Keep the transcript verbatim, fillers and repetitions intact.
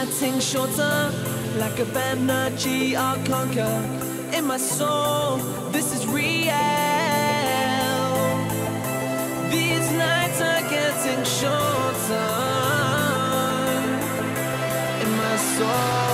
getting shorter, like a energy I'll conquer. In my soul, this is real. These nights are getting shorter. In my soul.